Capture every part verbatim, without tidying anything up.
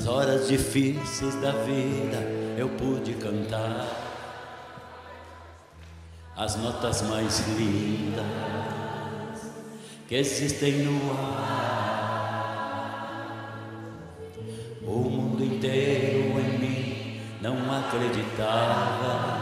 Nas horas difíceis da vida eu pude cantar as notas mais lindas que existem no ar. O mundo inteiro em mim não acreditava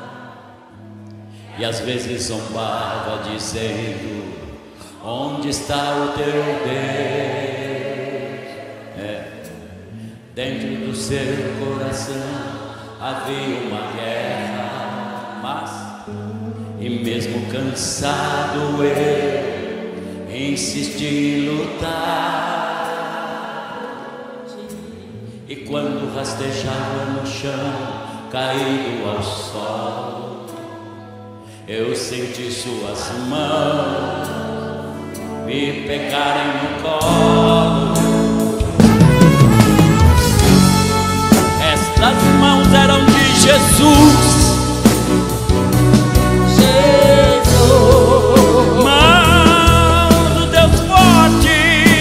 e às vezes zombava dizendo: onde está o teu Deus? É. Dentro do seu coração havia uma guerra, mas e mesmo cansado eu insisti em lutar. E quando rastejava no chão, caído ao solo, eu senti suas mãos me pegarem no colo. Estas mãos eram de Jesus, Jesus, mãos do Deus forte.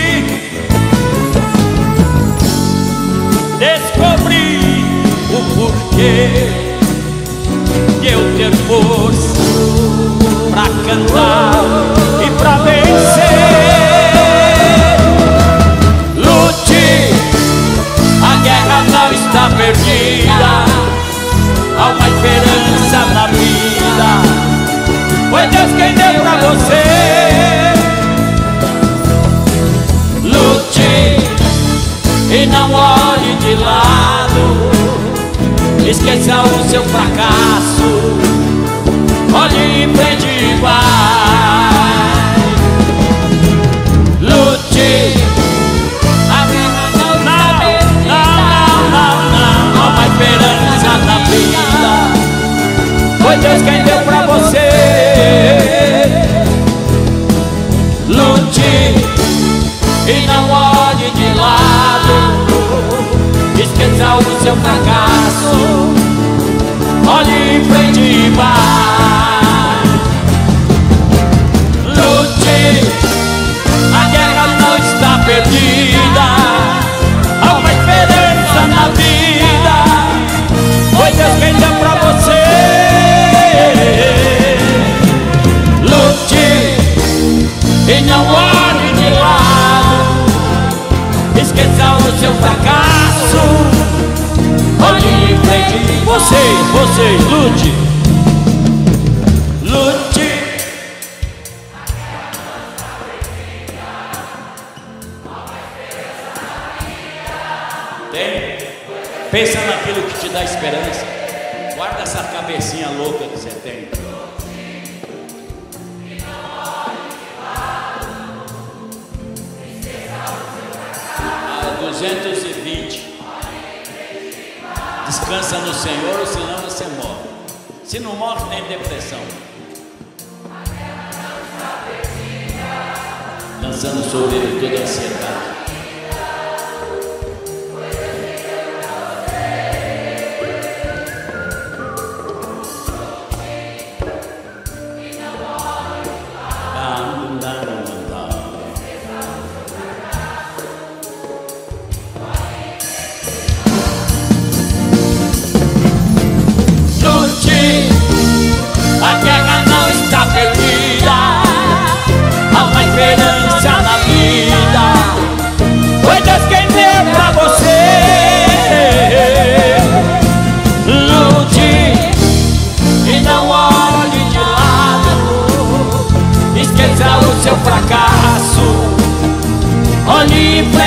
Descobri o porquê de eu ter força pra cantar e pra vencer. Lute, a guerra não está perdida, há uma esperança na vida. Foi Deus quem deu pra você. Lute e não olhe de lado, esqueça o seu fracasso, olhe em frente e vai. Lute, a guerra não está não, perdida, não, não, não, há uma esperança na vida. Foi Deus quem deu pra você. Lute e não olhe de lado, esqueça o seu fracasso, olhe em frente e vai. Lute, a guerra não está perdida, há uma esperança na vida. Foi Deus quem deu pra você. Lute e não olhe de lado, esqueça o seu fracasso, olhe em frente. Vocês, vocês, lute, lute. Tem? Pensa naquilo que te dá esperança. Guarda essa cabecinha louca que você tem. duzentos e vinte. Descansa no Senhor, senão você morre. Se não morre, tem depressão. Lançando sobre ele toda a ansiedade. Fracasso, olhe pra